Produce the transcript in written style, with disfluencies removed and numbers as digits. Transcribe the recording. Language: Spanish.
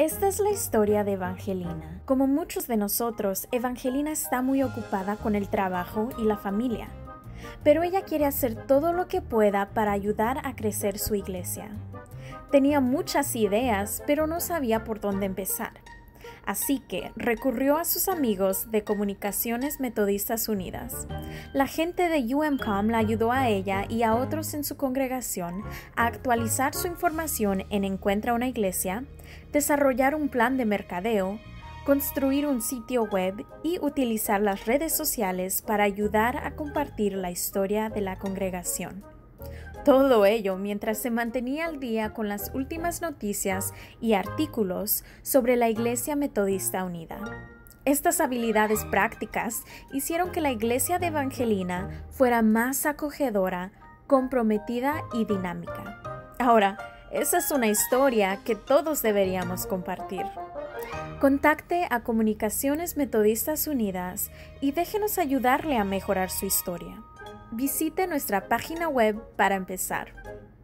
Esta es la historia de Evangelina. Como muchos de nosotros, Evangelina está muy ocupada con el trabajo y la familia, pero ella quiere hacer todo lo que pueda para ayudar a crecer su iglesia. Tenía muchas ideas, pero no sabía por dónde empezar. Así que recurrió a sus amigos de Comunicaciones Metodistas Unidas. La gente de UMCOM la ayudó a ella y a otros en su congregación a actualizar su información en Encuentra una Iglesia, desarrollar un plan de mercadeo, construir un sitio web y utilizar las redes sociales para ayudar a compartir la historia de la congregación. Todo ello mientras se mantenía al día con las últimas noticias y artículos sobre la Iglesia Metodista Unida. Estas habilidades prácticas hicieron que la iglesia de Evangelina fuera más acogedora, comprometida y dinámica. Ahora, esa es una historia que todos deberíamos compartir. Contacte a Comunicaciones Metodistas Unidas y déjenos ayudarle a mejorar su historia. Visite nuestra página web para empezar.